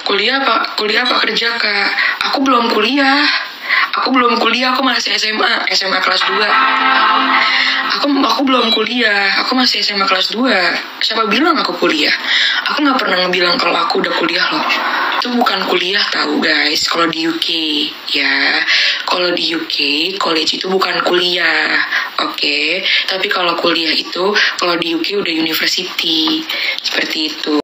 Kuliah apa kerja, Kak? Aku belum kuliah. Aku masih SMA kelas 2. Aku belum kuliah, aku masih SMA kelas 2. Siapa bilang aku kuliah? Aku nggak pernah ngebilang kalau aku udah kuliah loh. Itu bukan kuliah tahu guys, kalau di UK ya. Kalau di UK, college itu bukan kuliah, oke? Tapi kalau kuliah itu, kalau di UK udah university, seperti itu.